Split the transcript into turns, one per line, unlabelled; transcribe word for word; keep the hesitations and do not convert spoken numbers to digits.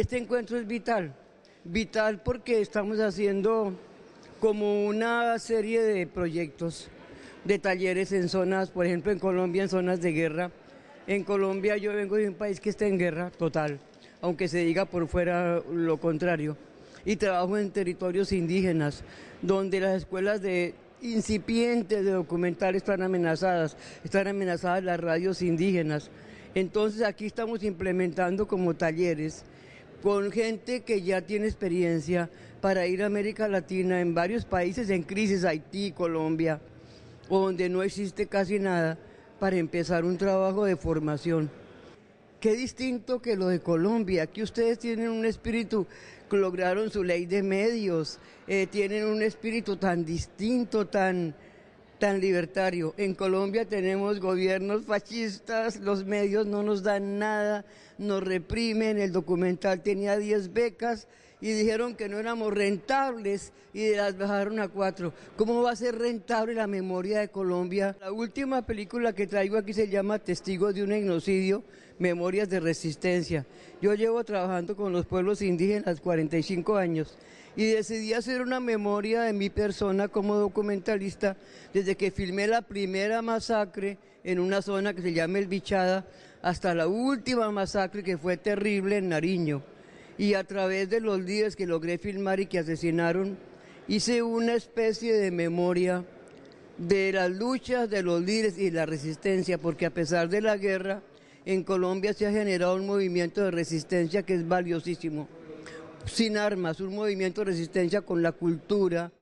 Este encuentro es vital, vital porque estamos haciendo como una serie de proyectos, de talleres en zonas, por ejemplo en Colombia, en zonas de guerra. En Colombia yo vengo de un país que está en guerra total, aunque se diga por fuera lo contrario, y trabajo en territorios indígenas, donde las escuelas de incipientes de documental están amenazadas, están amenazadas las radios indígenas. Entonces aquí estamos implementando como talleres con gente que ya tiene experiencia para ir a América Latina en varios países en crisis, Haití, Colombia, donde no existe casi nada, para empezar un trabajo de formación. Qué distinto que lo de Colombia. Aquí ustedes tienen un espíritu, lograron su ley de medios, eh, tienen un espíritu tan distinto, tan, tan libertario. En Colombia tenemos gobiernos fascistas, los medios no nos dan nada, nos reprimen. El documental tenía diez becas y dijeron que no éramos rentables y las bajaron a cuatro. ¿Cómo va a ser rentable la memoria de Colombia? La última película que traigo aquí se llama Testigos de un genocidio, Memorias de Resistencia. Yo llevo trabajando con los pueblos indígenas cuarenta y cinco años y decidí hacer una memoria de mi persona como documentalista desde que filmé la primera masacre en una zona que se llama El Bichada hasta la última masacre que fue terrible en Nariño. Y a través de los líderes que logré filmar y que asesinaron, hice una especie de memoria de las luchas de los líderes y la resistencia, porque a pesar de la guerra, en Colombia se ha generado un movimiento de resistencia que es valiosísimo. Sin armas, un movimiento de resistencia con la cultura.